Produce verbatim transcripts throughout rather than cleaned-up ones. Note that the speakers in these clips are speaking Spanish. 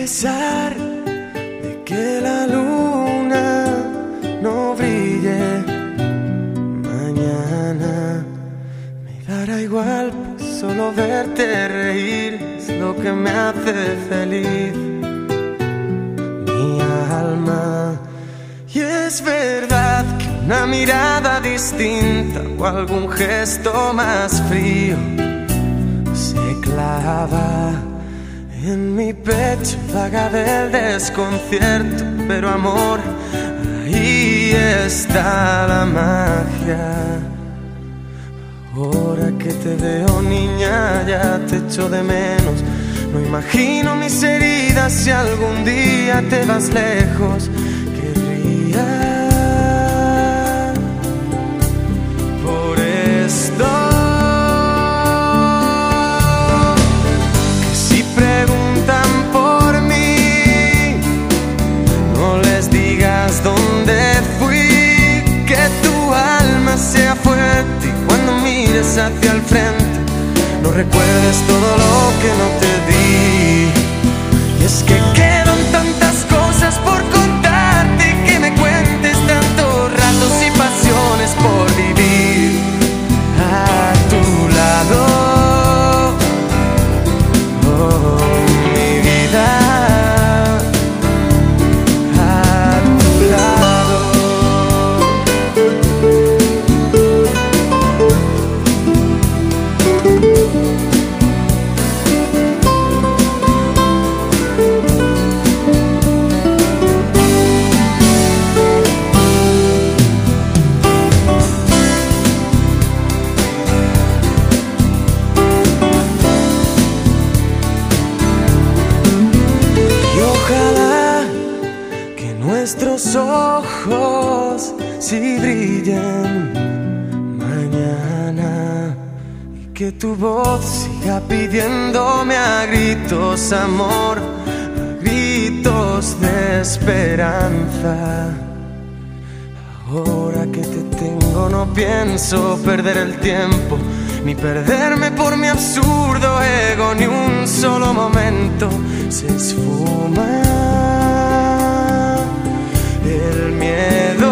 pesar de que la luna no brille mañana, me dará igual, pues solo verte reír es lo que me hace feliz mi alma. Y es verdad que una mirada distinta o algún gesto más frío se clava en mi pecho, vaga del desconcierto, pero amor, ahí está la magia. Ahora que te veo, niña, ya te echo de menos. No imagino mis heridas si algún día te vas lejos. Querría por esto que si preguntan por mí, no les digas dónde fui, que tu alma sea fuerte y cuando mires hacia el frente no recuerdes todo lo que no te di. Y es que quedan tantas cosas por contarte, que me cuentes tantos ratos y pasiones por vivir a tu lado. Oh, mi vida, a tu lado. Nuestros ojos si brillen mañana y que tu voz siga pidiéndome a gritos amor, a gritos de esperanza. Ahora que te tengo no pienso perder el tiempo, ni perderme por mi absurdo ego, ni un solo momento se esfuma el miedo.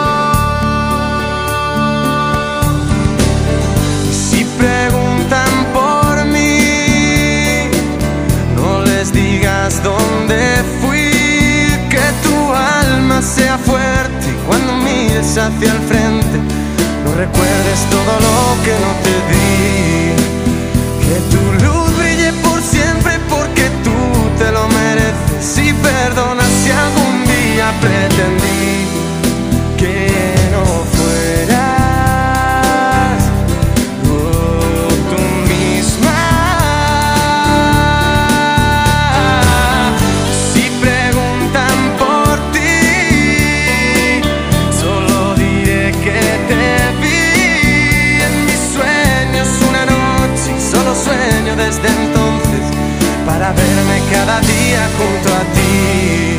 Si preguntan por mí, no les digas dónde fui, que tu alma sea fuerte y cuando mires hacia el frente no recuerdes todo lo que no te di. Que tu luz brille por siempre porque tú te lo mereces, y perdona si algún día pretendí que no fueras oh, tú misma. Si preguntan por ti, solo diré que te vi en mis sueños una noche y solo sueño desde entonces para verme cada día junto a ti.